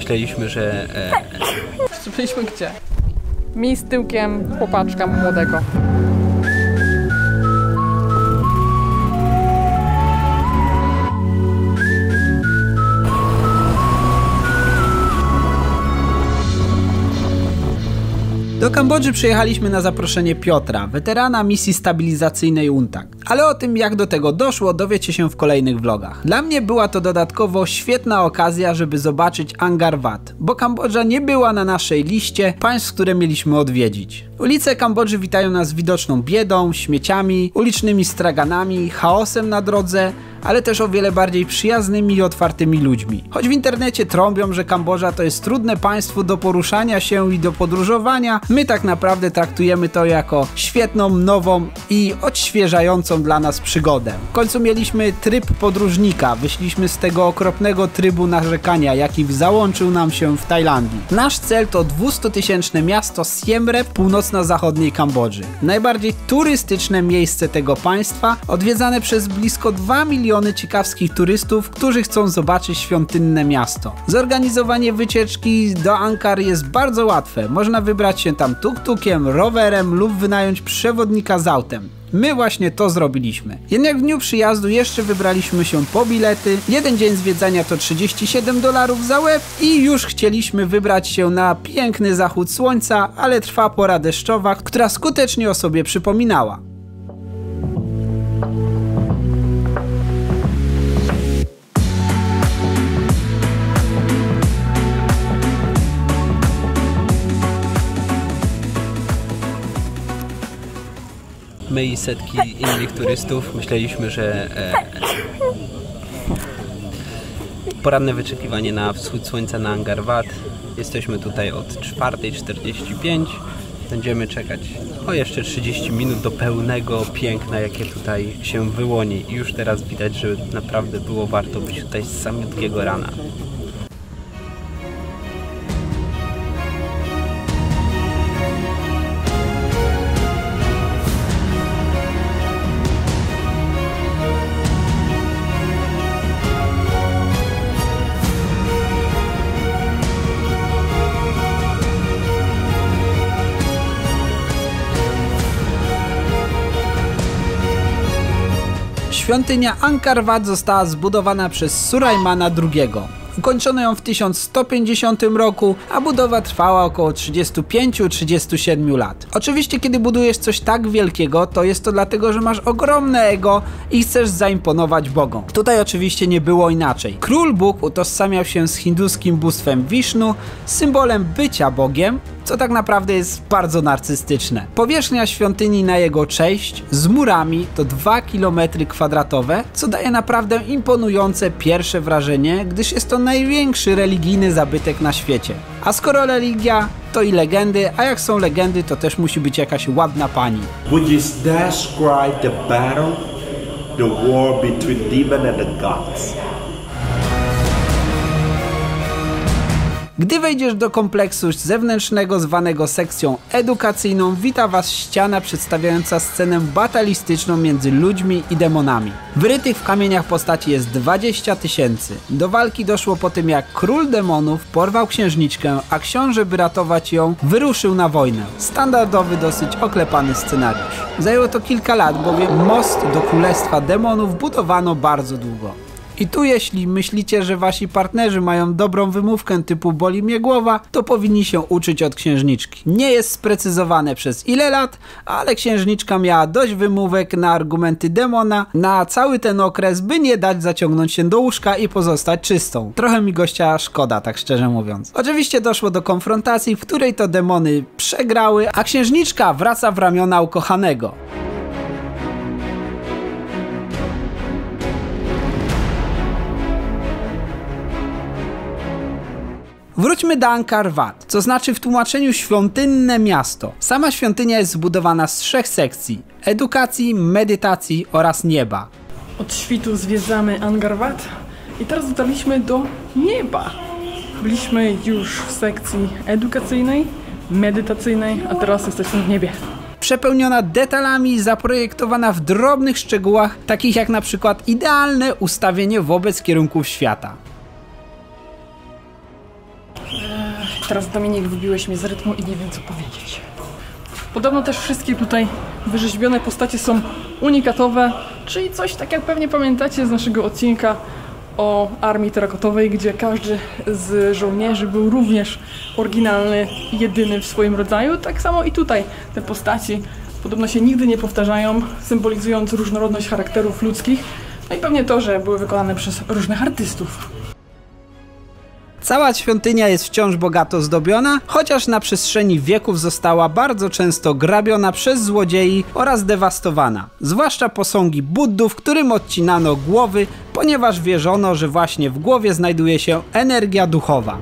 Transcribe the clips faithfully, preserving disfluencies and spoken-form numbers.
Myśleliśmy, że... E... Byliśmy gdzie? Mi z tyłkiem chłopaczka młodego. Do Kambodży przyjechaliśmy na zaproszenie Piotra, weterana misji stabilizacyjnej U N T A C. Ale o tym, jak do tego doszło, dowiecie się w kolejnych vlogach. Dla mnie była to dodatkowo świetna okazja, żeby zobaczyć Angkor Wat, bo Kambodża nie była na naszej liście państw, które mieliśmy odwiedzić. Ulice Kambodży witają nas widoczną biedą, śmieciami, ulicznymi straganami, chaosem na drodze, ale też o wiele bardziej przyjaznymi i otwartymi ludźmi. Choć w internecie trąbią, że Kambodża to jest trudne państwo do poruszania się i do podróżowania, my tak naprawdę traktujemy to jako świetną, nową i odświeżającą dla nas przygodę. W końcu mieliśmy tryb podróżnika, wyszliśmy z tego okropnego trybu narzekania, jaki załączył nam się w Tajlandii. Nasz cel to dwustutysięczne miasto Siem Reap w północno-zachodniej Kambodży. Najbardziej turystyczne miejsce tego państwa, odwiedzane przez blisko dwa miliony ciekawskich turystów, którzy chcą zobaczyć świątynne miasto. Zorganizowanie wycieczki do Angkor jest bardzo łatwe. Można wybrać się tam tuk-tukiem, rowerem lub wynająć przewodnika z autem. My właśnie to zrobiliśmy. Jednak w dniu przyjazdu jeszcze wybraliśmy się po bilety. Jeden dzień zwiedzania to trzydzieści siedem dolarów za łeb i już chcieliśmy wybrać się na piękny zachód słońca, ale trwa pora deszczowa, która skutecznie o sobie przypominała. My i setki innych turystów myśleliśmy, że e, poranne wyczekiwanie na wschód słońca na Angkor Wat. Jesteśmy tutaj od czwartej czterdzieści pięć. Będziemy czekać o jeszcze trzydzieści minut do pełnego piękna, jakie tutaj się wyłoni. I już teraz widać, że naprawdę było warto być tutaj z samiutkiego rana. Świątynia Angkor Wat została zbudowana przez Surajmana drugiego. Ukończono ją w tysiąc sto pięćdziesiątym roku, a budowa trwała około trzydzieści pięć do trzydziestu siedmiu lat. Oczywiście, kiedy budujesz coś tak wielkiego, to jest to dlatego, że masz ogromne ego i chcesz zaimponować Bogom. Tutaj oczywiście nie było inaczej. Król Bóg utożsamiał się z hinduskim bóstwem Wisznu, symbolem bycia Bogiem, co tak naprawdę jest bardzo narcystyczne. Powierzchnia świątyni na jego cześć z murami to dwa kilometry kwadratowe, co daje naprawdę imponujące pierwsze wrażenie, gdyż jest to największy religijny zabytek na świecie. A skoro religia, to i legendy, a jak są legendy, to też musi być jakaś ładna pani. Would you describe the battle, the war between demon and the gods? Gdy wejdziesz do kompleksu zewnętrznego zwanego sekcją edukacyjną, wita was ściana przedstawiająca scenę batalistyczną między ludźmi i demonami. Wyrytych w kamieniach postaci jest dwadzieścia tysięcy. Do walki doszło po tym, jak król demonów porwał księżniczkę, a książę, by ratować ją, wyruszył na wojnę. Standardowy, dosyć oklepany scenariusz. Zajęło to kilka lat, bowiem most do królestwa demonów budowano bardzo długo. I tu jeśli myślicie, że wasi partnerzy mają dobrą wymówkę typu boli mnie głowa, to powinni się uczyć od księżniczki. Nie jest sprecyzowane przez ile lat, ale księżniczka miała dość wymówek na argumenty demona na cały ten okres, by nie dać zaciągnąć się do łóżka i pozostać czystą. Trochę mi gościa szkoda, tak szczerze mówiąc. Oczywiście doszło do konfrontacji, w której to demony przegrały, a księżniczka wraca w ramiona ukochanego. Wróćmy do Angkor Wat, co znaczy w tłumaczeniu świątynne miasto. Sama świątynia jest zbudowana z trzech sekcji: edukacji, medytacji oraz nieba. Od świtu zwiedzamy Angkor Wat i teraz dotarliśmy do nieba. Byliśmy już w sekcji edukacyjnej, medytacyjnej, a teraz jesteśmy w niebie. Przepełniona detalami, zaprojektowana w drobnych szczegółach, takich jak na przykład idealne ustawienie wobec kierunków świata. Teraz Dominik, wybiłeś mnie z rytmu i nie wiem co powiedzieć. Podobno też wszystkie tutaj wyrzeźbione postacie są unikatowe, czyli coś tak jak pewnie pamiętacie z naszego odcinka o Armii Terakotowej, gdzie każdy z żołnierzy był również oryginalny, jedyny w swoim rodzaju. Tak samo i tutaj te postaci podobno się nigdy nie powtarzają, symbolizując różnorodność charakterów ludzkich, no i pewnie to, że były wykonane przez różnych artystów. Cała świątynia jest wciąż bogato zdobiona, chociaż na przestrzeni wieków została bardzo często grabiona przez złodziei oraz dewastowana. Zwłaszcza posągi Buddów, którym odcinano głowy, ponieważ wierzono, że właśnie w głowie znajduje się energia duchowa.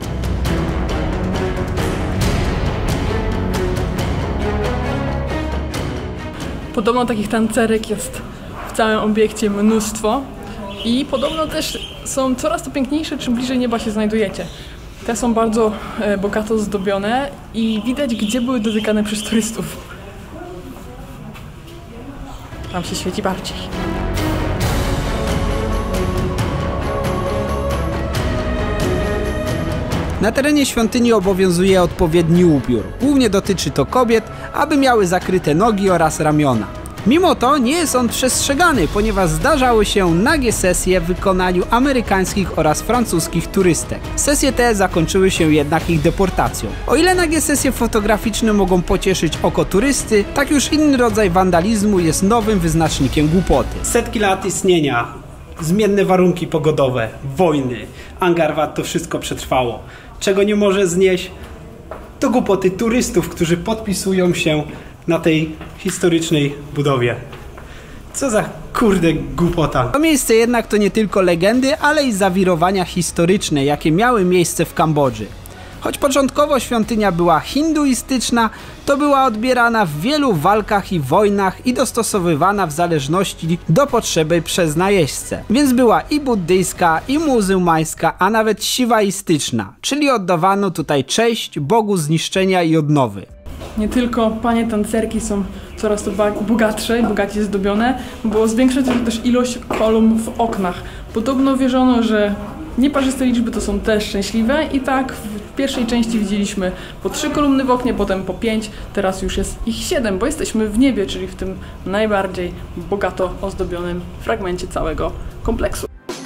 Podobno takich tancerek jest w całym obiekcie mnóstwo i podobno też są coraz to piękniejsze, czym bliżej nieba się znajdujecie. Te są bardzo e, bogato zdobione i widać, gdzie były dotykane przez turystów. Tam się świeci bardziej. Na terenie świątyni obowiązuje odpowiedni ubiór. Głównie dotyczy to kobiet, aby miały zakryte nogi oraz ramiona. Mimo to nie jest on przestrzegany, ponieważ zdarzały się nagie sesje w wykonaniu amerykańskich oraz francuskich turystek. Sesje te zakończyły się jednak ich deportacją. O ile nagie sesje fotograficzne mogą pocieszyć oko turysty, tak już inny rodzaj wandalizmu jest nowym wyznacznikiem głupoty. Setki lat istnienia, zmienne warunki pogodowe, wojny, Angkor Wat to wszystko przetrwało. Czego nie może znieść, to głupoty turystów, którzy podpisują się na tej historycznej budowie. Co za kurde głupota. To miejsce jednak to nie tylko legendy, ale i zawirowania historyczne, jakie miały miejsce w Kambodży. Choć początkowo świątynia była hinduistyczna, to była odbierana w wielu walkach i wojnach i dostosowywana w zależności do potrzeby przez najeźdźcę. Więc była i buddyjska, i muzułmańska, a nawet siwaistyczna, czyli oddawano tutaj cześć Bogu zniszczenia i odnowy. Nie tylko panie tancerki są coraz to bogatsze i bogacie zdobione, bo zwiększa się też ilość kolumn w oknach. Podobno wierzono, że nieparzyste liczby to są też szczęśliwe i tak w pierwszej części widzieliśmy po trzy kolumny w oknie, potem po pięć, teraz już jest ich siedem, bo jesteśmy w niebie, czyli w tym najbardziej bogato ozdobionym fragmencie całego kompleksu.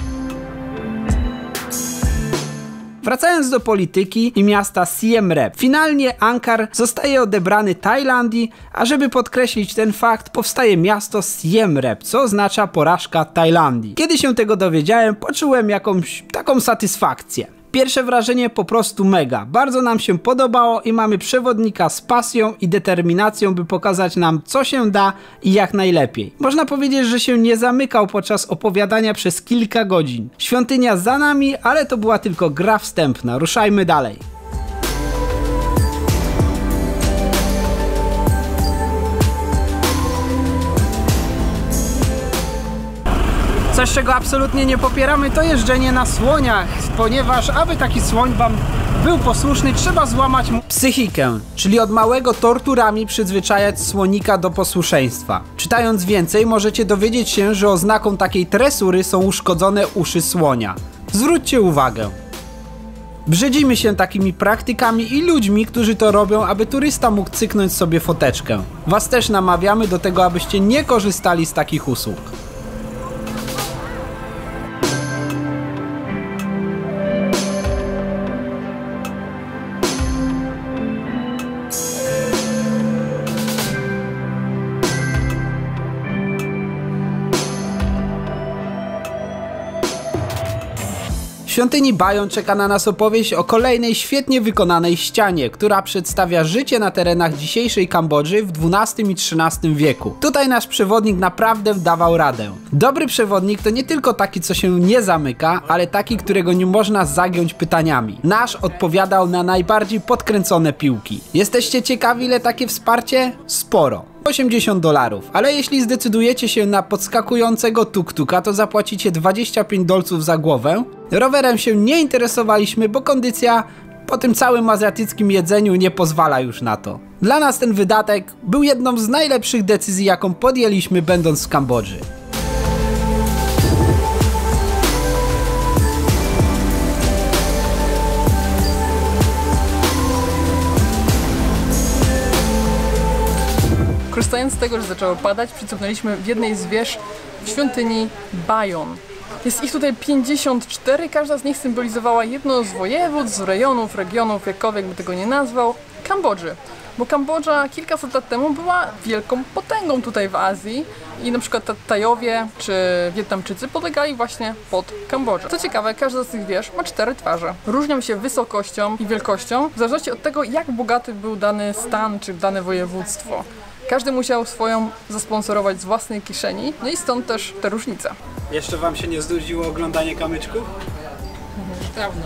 Wracając do polityki i miasta Siem Reap. Finalnie Angkor zostaje odebrany Tajlandii, a żeby podkreślić ten fakt, powstaje miasto Siem Reap, co oznacza porażka Tajlandii. Kiedy się tego dowiedziałem, poczułem jakąś taką satysfakcję. Pierwsze wrażenie po prostu mega. Bardzo nam się podobało i mamy przewodnika z pasją i determinacją, by pokazać nam, co się da i jak najlepiej. Można powiedzieć, że się nie zamykał podczas opowiadania przez kilka godzin. Świątynia za nami, ale to była tylko gra wstępna. Ruszajmy dalej. Coś, czego absolutnie nie popieramy, to jeżdżenie na słoniach, ponieważ aby taki słoń wam był posłuszny, trzeba złamać mu psychikę, czyli od małego torturami przyzwyczajać słonika do posłuszeństwa. Czytając więcej, możecie dowiedzieć się, że oznaką takiej tresury są uszkodzone uszy słonia. Zwróćcie uwagę. Brzydzimy się takimi praktykami i ludźmi, którzy to robią, aby turysta mógł cyknąć sobie foteczkę. Was też namawiamy do tego, abyście nie korzystali z takich usług. W świątyni Bayon czeka na nas opowieść o kolejnej świetnie wykonanej ścianie, która przedstawia życie na terenach dzisiejszej Kambodży w dwunastym i trzynastym wieku. Tutaj nasz przewodnik naprawdę dawał radę. Dobry przewodnik to nie tylko taki, co się nie zamyka, ale taki, którego nie można zagiąć pytaniami. Nasz odpowiadał na najbardziej podkręcone piłki. Jesteście ciekawi, ile takie wsparcie? Sporo. osiemdziesiąt dolarów, ale jeśli zdecydujecie się na podskakującego tuk-tuka, to zapłacicie dwadzieścia pięć dolców za głowę. Rowerem się nie interesowaliśmy, bo kondycja po tym całym azjatyckim jedzeniu nie pozwala już na to. Dla nas ten wydatek był jedną z najlepszych decyzji, jaką podjęliśmy, będąc w Kambodży. Korzystając z tego, że zaczęło padać, przycupnęliśmy w jednej z wież w świątyni Bayon. Jest ich tutaj pięćdziesiąt cztery, każda z nich symbolizowała jedno z województw, z rejonów, regionów, jakkolwiek by tego nie nazwał, Kambodży. Bo Kambodża kilkaset lat temu była wielką potęgą tutaj w Azji i na przykład Tajowie czy Wietnamczycy podlegali właśnie pod Kambodżę. Co ciekawe, każda z tych wież ma cztery twarze. Różnią się wysokością i wielkością w zależności od tego, jak bogaty był dany stan czy dane województwo. Każdy musiał swoją zasponsorować z własnej kieszeni, no i stąd też te różnice. Jeszcze wam się nie znudziło oglądanie kamyczków? Prawda.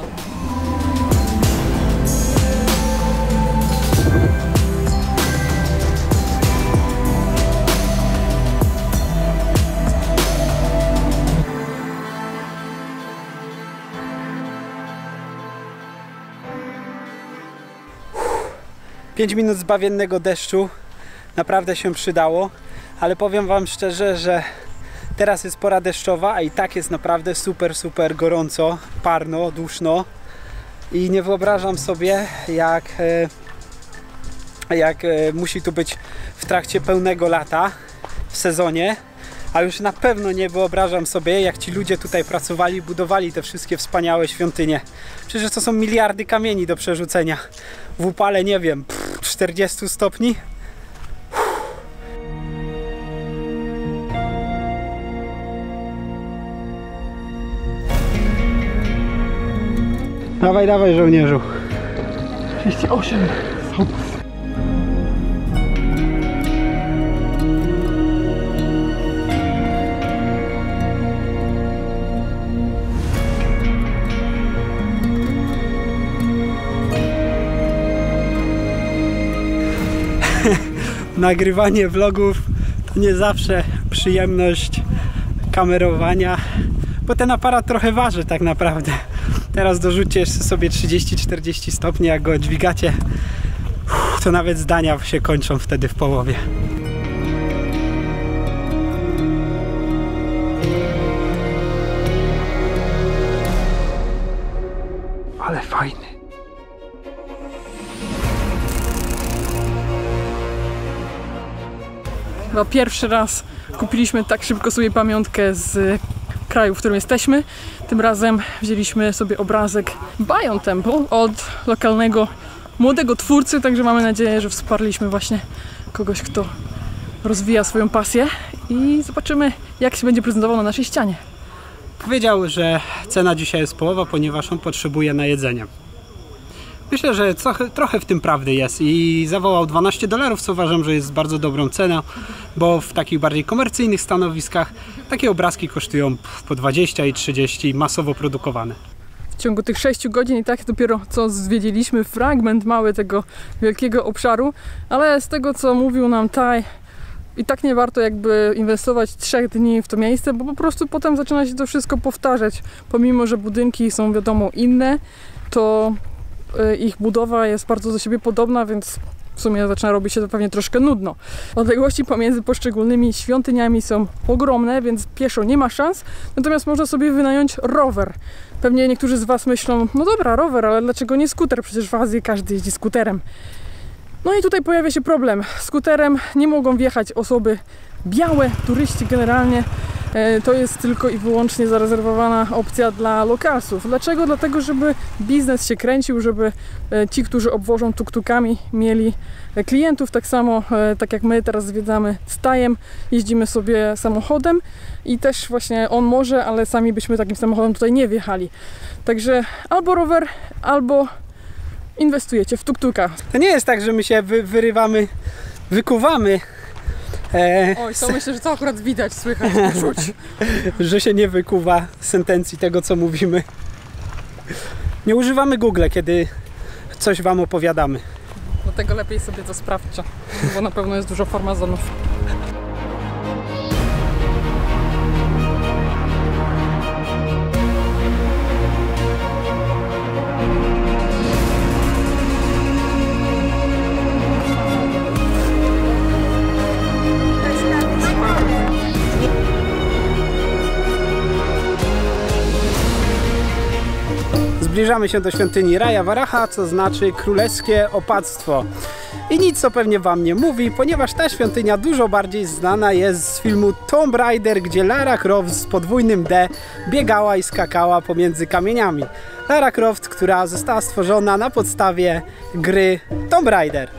pięć minut zbawiennego deszczu naprawdę się przydało, ale powiem wam szczerze, że teraz jest pora deszczowa, a i tak jest naprawdę super, super gorąco, parno, duszno i nie wyobrażam sobie, jak, jak musi tu być w trakcie pełnego lata, w sezonie, a już na pewno nie wyobrażam sobie, jak ci ludzie tutaj pracowali, budowali te wszystkie wspaniałe świątynie. Przecież to są miliardy kamieni do przerzucenia w upale, nie wiem, czterdziestu stopni. Dawaj, dawaj, żołnierzu. trzydzieści osiem. Nagrywanie vlogów to nie zawsze przyjemność kamerowania, bo ten aparat trochę waży tak naprawdę. Teraz dorzućcie jeszcze sobie trzydzieści czterdzieści stopni, jak go dźwigacie, to nawet zdania się kończą wtedy w połowie. Ale fajny. Chyba pierwszy raz kupiliśmy tak szybko sobie pamiątkę z kraju, w którym jesteśmy. Tym razem wzięliśmy sobie obrazek Bayon Temple od lokalnego młodego twórcy, także mamy nadzieję, że wsparliśmy właśnie kogoś, kto rozwija swoją pasję i zobaczymy, jak się będzie prezentował na naszej ścianie. Powiedział, że cena dzisiaj jest połowa, ponieważ on potrzebuje na jedzenie. Myślę, że trochę, trochę w tym prawdy jest i zawołał dwanaście dolarów, co uważam, że jest bardzo dobrą ceną, bo w takich bardziej komercyjnych stanowiskach takie obrazki kosztują po dwadzieścia i trzydzieści, masowo produkowane. W ciągu tych sześciu godzin i tak dopiero co zwiedziliśmy fragment mały tego wielkiego obszaru, ale z tego, co mówił nam Taj, i tak nie warto jakby inwestować trzech dni w to miejsce, bo po prostu potem zaczyna się to wszystko powtarzać. Pomimo, że budynki są wiadomo inne, to ich budowa jest bardzo do siebie podobna, więc w sumie zaczyna robić się to pewnie troszkę nudno. Odległości pomiędzy poszczególnymi świątyniami są ogromne, więc pieszo nie ma szans, natomiast można sobie wynająć rower. Pewnie niektórzy z Was myślą, no dobra, rower, ale dlaczego nie skuter? Przecież w Azji każdy jeździ skuterem. No i tutaj pojawia się problem. Skuterem nie mogą wjechać osoby białe, turyści generalnie. To jest tylko i wyłącznie zarezerwowana opcja dla lokalsów. Dlaczego? Dlatego, żeby biznes się kręcił, żeby ci, którzy obwożą tuk-tukami, mieli klientów. Tak samo, tak jak my teraz zwiedzamy z Tajem, jeździmy sobie samochodem i też właśnie on może, ale sami byśmy takim samochodem tutaj nie wjechali. Także albo rower, albo inwestujecie w tuk-tuka. To nie jest tak, że my się wy, wyrywamy, wykuwamy. E, Oj, to myślę, że to akurat widać, słychać, czuć. Że się nie wykuwa sentencji tego, co mówimy. Nie używamy Google, kiedy coś Wam opowiadamy. Dlatego lepiej sobie to sprawdźcie, bo na pewno jest dużo farmazonów. Zbliżamy się do świątyni Raja Varaha, co znaczy królewskie opactwo. I nic co pewnie wam nie mówi, ponieważ ta świątynia dużo bardziej znana jest z filmu Tomb Raider, gdzie Lara Croft z podwójnym D biegała i skakała pomiędzy kamieniami. Lara Croft, która została stworzona na podstawie gry Tomb Raider.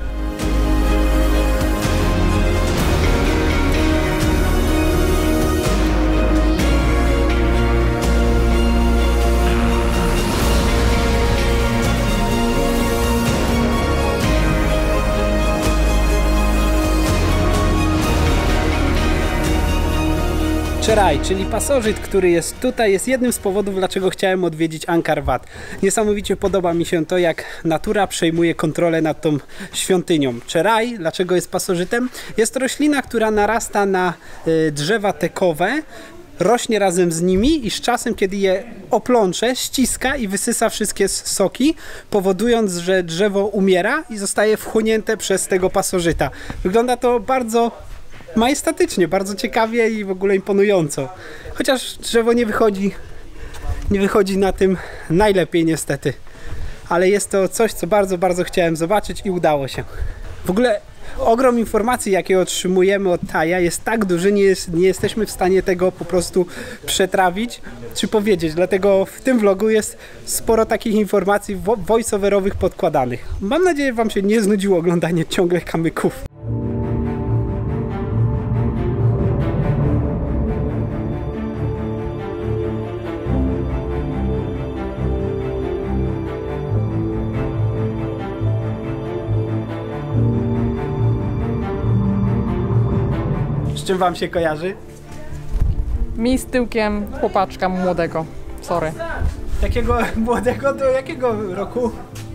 Cherai, czyli pasożyt, który jest tutaj, jest jednym z powodów, dlaczego chciałem odwiedzić Angkor Wat. Niesamowicie podoba mi się to, jak natura przejmuje kontrolę nad tą świątynią. Cherai, dlaczego jest pasożytem? Jest to roślina, która narasta na y, drzewa tekowe, rośnie razem z nimi i z czasem, kiedy je oplącze, ściska i wysysa wszystkie soki, powodując, że drzewo umiera i zostaje wchłonięte przez tego pasożyta. Wygląda to bardzo majestatycznie, bardzo ciekawie i w ogóle imponująco. Chociaż drzewo nie wychodzi, nie wychodzi na tym najlepiej niestety. Ale jest to coś, co bardzo, bardzo chciałem zobaczyć i udało się. W ogóle ogrom informacji, jakie otrzymujemy od Taja, jest tak duży, nie, jest, nie jesteśmy w stanie tego po prostu przetrawić czy powiedzieć. Dlatego w tym vlogu jest sporo takich informacji voice-overowych podkładanych. Mam nadzieję, wam się nie znudziło oglądanie ciągle kamyków. Z czym wam się kojarzy? Mi z tyłkiem chłopaczka młodego. Sorry. Jakiego młodego do jakiego roku?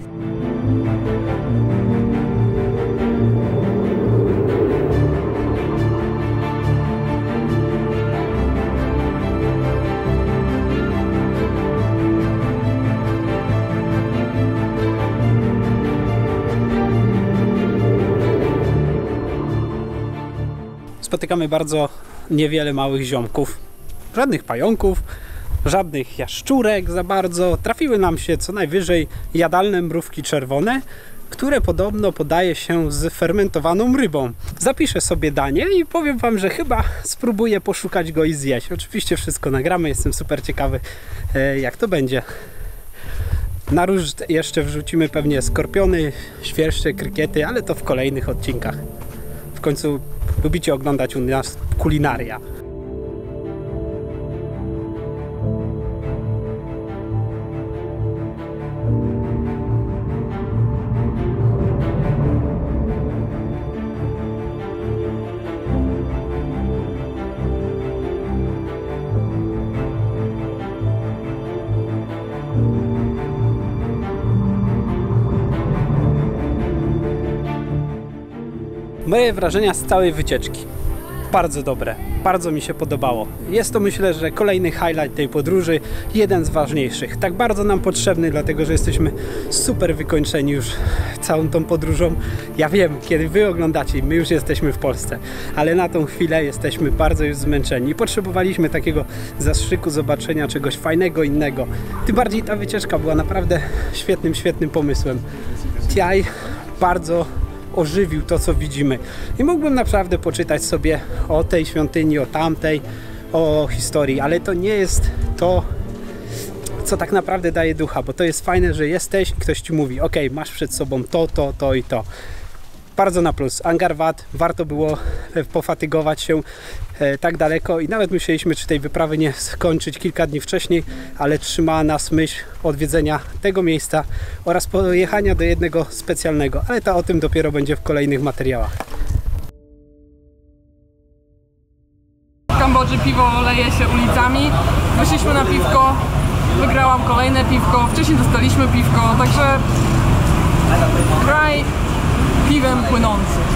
Spotykamy bardzo niewiele małych ziomków, żadnych pająków, żadnych jaszczurek za bardzo. Trafiły nam się co najwyżej jadalne mrówki czerwone, które podobno podaje się z fermentowaną rybą. Zapiszę sobie danie i powiem wam, że chyba spróbuję poszukać go i zjeść. Oczywiście wszystko nagramy, jestem super ciekawy, jak to będzie. Na róż jeszcze wrzucimy pewnie skorpiony, świerszcze, krykiety, ale to w kolejnych odcinkach. W końcu lubicie oglądać u nas kulinaria. Moje wrażenia z całej wycieczki. Bardzo dobre, bardzo mi się podobało. Jest to, myślę, że kolejny highlight tej podróży, jeden z ważniejszych. Tak bardzo nam potrzebny, dlatego że jesteśmy super wykończeni już całą tą podróżą. Ja wiem, kiedy wy oglądacie, my już jesteśmy w Polsce, ale na tą chwilę jesteśmy bardzo już zmęczeni i potrzebowaliśmy takiego zastrzyku, zobaczenia czegoś fajnego, innego. Tym bardziej ta wycieczka była naprawdę świetnym, świetnym pomysłem. Tiaj bardzo ożywił to, co widzimy. I mógłbym naprawdę poczytać sobie o tej świątyni, o tamtej, o historii, ale to nie jest to, co tak naprawdę daje ducha, bo to jest fajne, że jesteś i ktoś ci mówi, ok, masz przed sobą to, to, to i to. Bardzo na plus. Angkor Wat, warto było pofatygować się e, tak daleko i nawet musieliśmy czy tej wyprawy nie skończyć kilka dni wcześniej, ale trzymała nas myśl odwiedzenia tego miejsca oraz pojechania do jednego specjalnego, ale to o tym dopiero będzie w kolejnych materiałach. W Kambodży piwo leje się ulicami. Wyszliśmy na piwko, wygrałam kolejne piwko, wcześniej dostaliśmy piwko, także kraj piwem płynący.